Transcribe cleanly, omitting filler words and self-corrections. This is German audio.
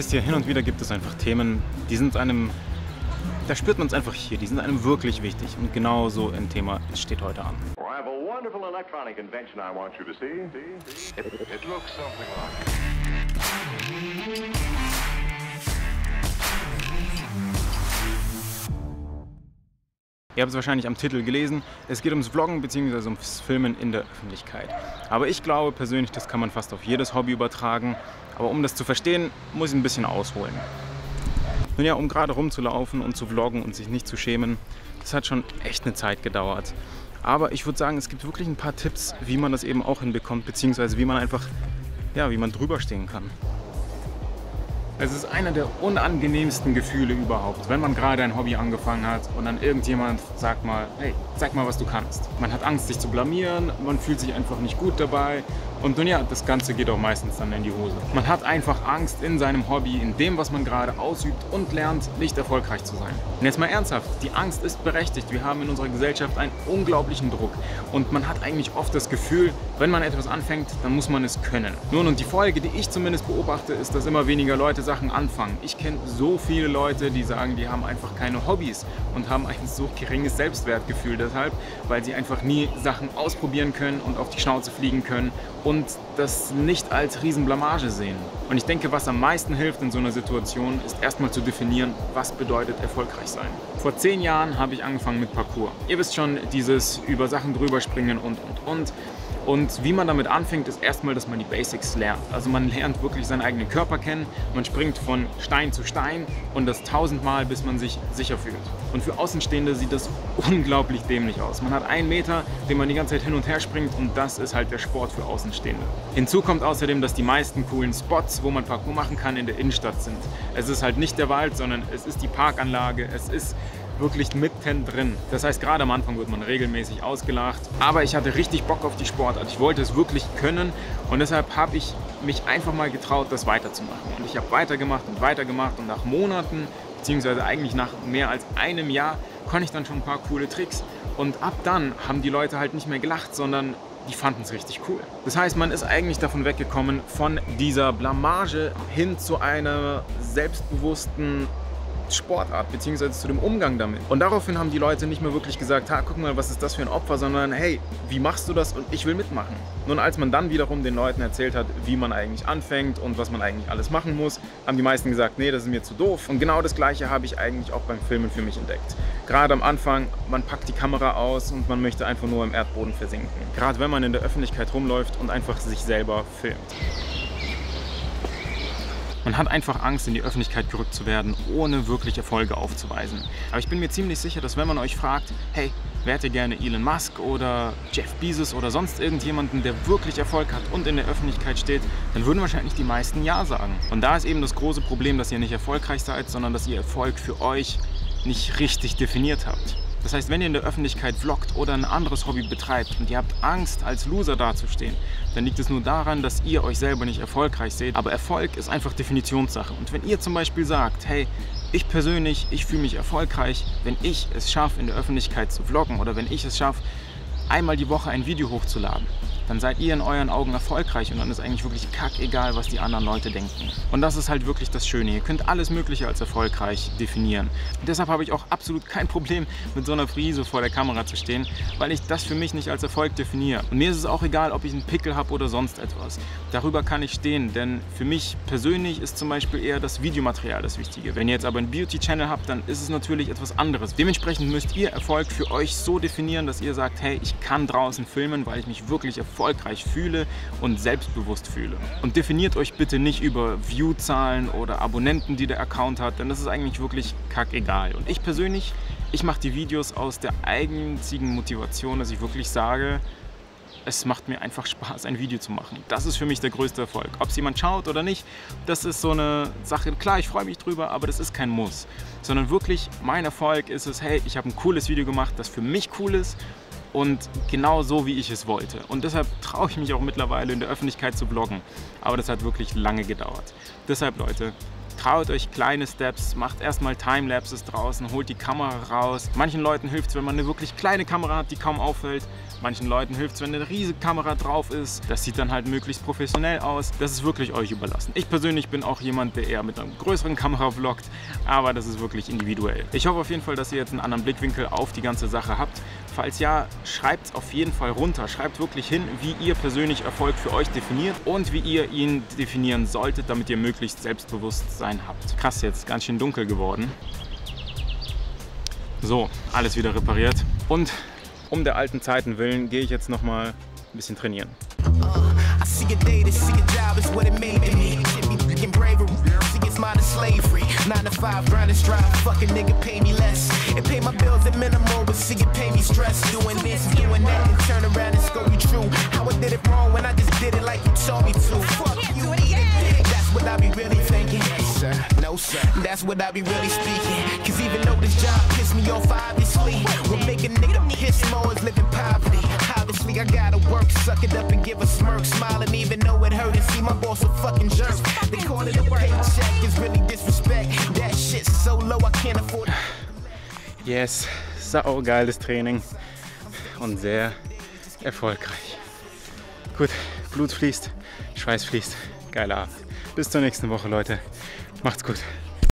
Wisst ihr, hin und wieder gibt es einfach Themen, die sind einem, da spürt man es einfach hier, die sind einem wirklich wichtig. Und genau so ein Thema steht heute an. I have a wonderful electronic invention I want you to see. It looks something like. Ihr habt es wahrscheinlich am Titel gelesen, es geht ums Vloggen bzw. ums Filmen in der Öffentlichkeit. Aber ich glaube persönlich, das kann man fast auf jedes Hobby übertragen. Aber um das zu verstehen, muss ich ein bisschen ausholen. Nun ja, um gerade rumzulaufen und zu vloggen und sich nicht zu schämen, das hat schon echt eine Zeit gedauert. Aber ich würde sagen, es gibt wirklich ein paar Tipps, wie man das eben auch hinbekommt, beziehungsweise wie man einfach, ja, wie man drüber stehen kann. Es ist einer der unangenehmsten Gefühle überhaupt, wenn man gerade ein Hobby angefangen hat und dann irgendjemand sagt mal, hey, zeig mal, was du kannst. Man hat Angst, sich zu blamieren, man fühlt sich einfach nicht gut dabei und nun ja, das Ganze geht auch meistens dann in die Hose. Man hat einfach Angst, in seinem Hobby, in dem, was man gerade ausübt und lernt, nicht erfolgreich zu sein. Und jetzt mal ernsthaft, die Angst ist berechtigt. Wir haben in unserer Gesellschaft einen unglaublichen Druck und man hat eigentlich oft das Gefühl, wenn man etwas anfängt, dann muss man es können. Nun, und die Folge, die ich zumindest beobachte, ist, dass immer weniger Leute Sachen anfangen. Ich kenne so viele Leute, die sagen, die haben einfach keine Hobbys und haben ein so geringes Selbstwertgefühl deshalb, weil sie einfach nie Sachen ausprobieren können und auf die Schnauze fliegen können und das nicht als Riesenblamage sehen. Und ich denke, was am meisten hilft in so einer Situation, ist erstmal zu definieren, was bedeutet erfolgreich sein. Vor 10 Jahren habe ich angefangen mit Parkour. Ihr wisst schon, dieses über Sachen drüber springen und. Und wie man damit anfängt, ist erstmal, dass man die Basics lernt. Also man lernt wirklich seinen eigenen Körper kennen, man springt von Stein zu Stein und das 1000-mal, bis man sich sicher fühlt. Und für Außenstehende sieht das unglaublich dämlich aus. Man hat 1 Meter, den man die ganze Zeit hin und her springt und das ist halt der Sport für Außenstehende. Hinzu kommt außerdem, dass die meisten coolen Spots, wo man Parkour machen kann, in der Innenstadt sind. Es ist halt nicht der Wald, sondern es ist die Parkanlage, es ist wirklich mittendrin. Das heißt, gerade am Anfang wird man regelmäßig ausgelacht. Aber ich hatte richtig Bock auf die Sportart. Ich wollte es wirklich können und deshalb habe ich mich einfach mal getraut, das weiterzumachen. Und ich habe weitergemacht und nach Monaten, beziehungsweise eigentlich nach mehr als einem Jahr, konnte ich dann schon ein paar coole Tricks. Und ab dann haben die Leute halt nicht mehr gelacht, sondern die fanden es richtig cool. Das heißt, man ist eigentlich davon weggekommen, von dieser Blamage hin zu einer selbstbewussten Sportart bzw. zu dem Umgang damit. Und daraufhin haben die Leute nicht mehr wirklich gesagt, ha, guck mal, was ist das für ein Opfer, sondern hey, wie machst du das und ich will mitmachen. Nun, als man dann wiederum den Leuten erzählt hat, wie man eigentlich anfängt und was man eigentlich alles machen muss, haben die meisten gesagt, nee, das ist mir zu doof. Und genau das Gleiche habe ich eigentlich auch beim Filmen für mich entdeckt. Gerade am Anfang, man packt die Kamera aus und man möchte einfach nur im Erdboden versinken. Gerade wenn man in der Öffentlichkeit rumläuft und einfach sich selber filmt. Man hat einfach Angst, in die Öffentlichkeit gerückt zu werden, ohne wirklich Erfolge aufzuweisen. Aber ich bin mir ziemlich sicher, dass wenn man euch fragt, hey, wärt ihr gerne Elon Musk oder Jeff Bezos oder sonst irgendjemanden, der wirklich Erfolg hat und in der Öffentlichkeit steht, dann würden wahrscheinlich die meisten Ja sagen. Und da ist eben das große Problem, dass ihr nicht erfolgreich seid, sondern dass ihr Erfolg für euch nicht richtig definiert habt. Das heißt, wenn ihr in der Öffentlichkeit vloggt oder ein anderes Hobby betreibt und ihr habt Angst, als Loser dazustehen, dann liegt es nur daran, dass ihr euch selber nicht erfolgreich seht. Aber Erfolg ist einfach Definitionssache. Und wenn ihr zum Beispiel sagt, hey, ich persönlich, ich fühle mich erfolgreich, wenn ich es schaffe, in der Öffentlichkeit zu vloggen oder wenn ich es schaffe, einmal die Woche ein Video hochzuladen, dann seid ihr in euren Augen erfolgreich und dann ist eigentlich wirklich kackegal, was die anderen Leute denken. Und das ist halt wirklich das Schöne. Ihr könnt alles Mögliche als erfolgreich definieren. Und deshalb habe ich auch absolut kein Problem, mit so einer Frise vor der Kamera zu stehen, weil ich das für mich nicht als Erfolg definiere. Und mir ist es auch egal, ob ich einen Pickel habe oder sonst etwas. Darüber kann ich stehen, denn für mich persönlich ist zum Beispiel eher das Videomaterial das Wichtige. Wenn ihr jetzt aber einen Beauty-Channel habt, dann ist es natürlich etwas anderes. Dementsprechend müsst ihr Erfolg für euch so definieren, dass ihr sagt, hey, ich kann draußen filmen, weil ich mich wirklich erfolgreich fühle und selbstbewusst fühle. Und definiert euch bitte nicht über Viewzahlen oder Abonnenten, die der Account hat, denn das ist eigentlich wirklich kackegal. Und ich persönlich, ich mache die Videos aus der einzigen Motivation, dass ich wirklich sage, es macht mir einfach Spaß, ein Video zu machen. Das ist für mich der größte Erfolg. Ob es jemand schaut oder nicht, das ist so eine Sache. Klar, ich freue mich drüber, aber das ist kein Muss. Sondern wirklich, mein Erfolg ist es, hey, ich habe ein cooles Video gemacht, das für mich cool ist und genau so, wie ich es wollte. Und deshalb traue ich mich auch mittlerweile in der Öffentlichkeit zu vloggen. Aber das hat wirklich lange gedauert. Deshalb, Leute, traut euch kleine Steps, macht erstmal Timelapses draußen, holt die Kamera raus. Manchen Leuten hilft es, wenn man eine wirklich kleine Kamera hat, die kaum auffällt. Manchen Leuten hilft es, wenn eine riesige Kamera drauf ist. Das sieht dann halt möglichst professionell aus. Das ist wirklich euch überlassen. Ich persönlich bin auch jemand, der eher mit einer größeren Kamera vloggt, aber das ist wirklich individuell. Ich hoffe auf jeden Fall, dass ihr jetzt einen anderen Blickwinkel auf die ganze Sache habt. Falls ja, schreibt es auf jeden Fall runter. Schreibt wirklich hin, wie ihr persönlich Erfolg für euch definiert und wie ihr ihn definieren solltet, damit ihr möglichst Selbstbewusstsein habt. Krass, jetzt ganz schön dunkel geworden. So, alles wieder repariert. Und um der alten Zeiten willen gehe ich jetzt noch mal ein bisschen trainieren. That's what I be really speaking. Cause even though this job pissed me off, obviously, what make a nigga piss more is living poverty. Obviously, I gotta work, suck it up and give a smirk, smile, and even though it hurt and see my boss a fucking jerk. They call it a paycheck, is really disrespect. That shit's so low, I can't afford it. Yes, saugeiles Training und sehr erfolgreich. Gut, Blut fließt, Schweiß fließt. Geiler Abend. Bis zur nächsten Woche, Leute. Macht's gut.